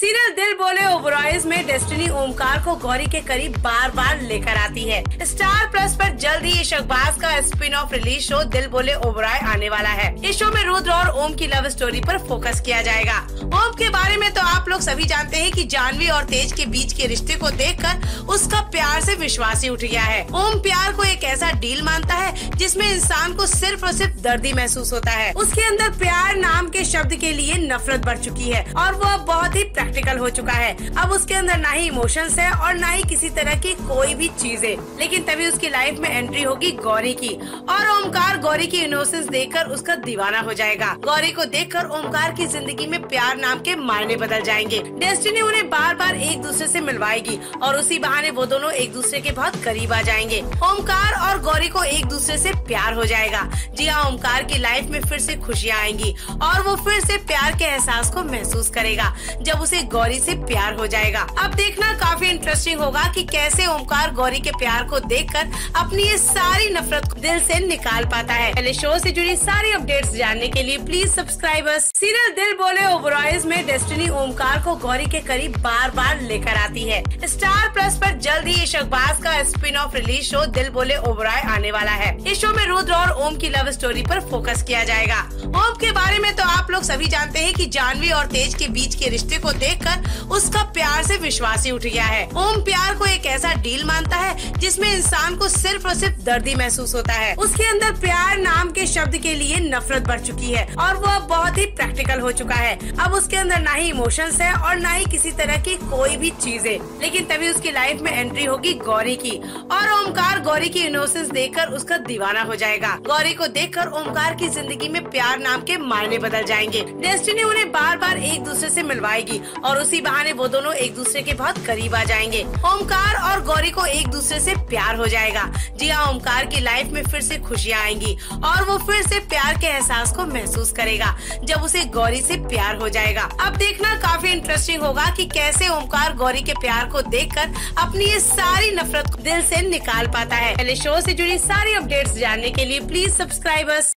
Serial दिल बोले ओबरॉयज में डेस्टिनी ओमकार को गौरी के करीब बार बार लेकर आती है। स्टार प्लस पर जल्द ही शहबाज का स्पिन ऑफ रिलीज शो दिल बोले ओबरॉय आने वाला है। इस शो में रुद्र और ओम की लव स्टोरी पर फोकस किया जाएगा। ओम के बारे में तो आप लोग सभी जानते हैं कि जानवी और तेज के बीच के रिश्ते को देखकर उसका प्यार से विश्वास ही उठ गया है। ओम प्यार को एक ऐसा डील मानता है जिसमें इंसान को सिर्फ और सिर्फ दर्द ही महसूस होता है। उसके अंदर प्यार नाम के शब्द के लिए नफरत बढ़ चुकी है और वो अब बहुत ही प्रैक्टिकल हो चुका है। अब उसके अंदर ना ही इमोशंस है और ना ही किसी तरह की कोई भी चीज है। लेकिन तभी उसकी लाइफ में एंट्री होगी गौरी की और ओमकार गौरी की इनोसेंस देखकर उसका दीवाना हो जाएगा। गौरी को देखकर ओमकार की जिंदगी में प्यार नाम के मायने बदल जाएंगे। डेस्टिनी उन्हें बार बार एक दूसरे से मिलवाएगी और उसी बहाने वो दोनों एक दूसरे के बहुत करीब आ जाएंगे। ओमकार और गौरी को एक दूसरे से प्यार हो जाएगा। जी हाँ, ओमकार की लाइफ में फिर से खुशियाँ आएंगी और वो फिर से प्यार के एहसास को महसूस करेगा जब उसे गौरी से प्यार हो जाएगा। अब देखना काफी इंटरेस्टिंग होगा कि कैसे ओमकार गौरी के प्यार को देखकर अपनी ये सारी नफरत को दिल से निकाल पाता है। पहले शो से जुड़ी सारी अपडेट्स जानने के लिए प्लीज सब्सक्राइब अस। सीरियल दिल बोले ओबरॉयज में डेस्टिनी ओमकार को गौरी के करीब बार बार लेकर आती है। स्टार प्लस पर जल्द ही शहबाज का स्पिन ऑफ रिलीज शो दिल बोले ओबरॉय आने वाला है। इस शो में रुद्र और ओम की लव स्टोरी पर फोकस किया जाएगा। ओम के बारे में तो आप लोग सभी जानते हैं कि जानवी और तेज के बीच के रिश्ते को देखकर उसका प्यार से विश्वास ही उठ गया है। ओम प्यार को एक ऐसा डील मानता है जिसमें इंसान को सिर्फ और सिर्फ दर्द ही महसूस होता है। उसके अंदर प्यार नाम के शब्द के लिए नफरत बढ़ चुकी है और वो अब बहुत ही प्रैक्टिकल हो चुका है। अब उसके अंदर ना ही इमोशंस है और ना ही किसी तरह की कोई भी चीज है। लेकिन तभी उसकी लाइफ में एंट्री होगी गौरी की और ओमकार गौरी की इनोसेंस देखकर उसका दीवाना हो जाएगा। गौरी को देखकर ओमकार की जिंदगी में प्यार नाम के मायने बदल जाएंगे। डेस्टिनी उन्हें बार बार एक दूसरे से मिलवाएगी और उसी बहाने वो दोनों एक दूसरे के बहुत करीब आ जाएंगे। ओमकार और गौरी को एक दूसरे से प्यार हो जाएगा। जी हाँ, ओमकार की लाइफ में फिर से खुशियाँ आएंगी और वो फिर से प्यार के एहसास को महसूस करेगा जब उसे गौरी से प्यार हो जाएगा। अब देखना काफी इंटरेस्टिंग होगा कि कैसे ओमकार गौरी के प्यार को देखकर अपनी ये सारी नफरत को दिल से निकाल पाता है। पहले शो से जुड़ी सारी अपडेट्स जानने के लिए प्लीज सब्सक्राइब अस।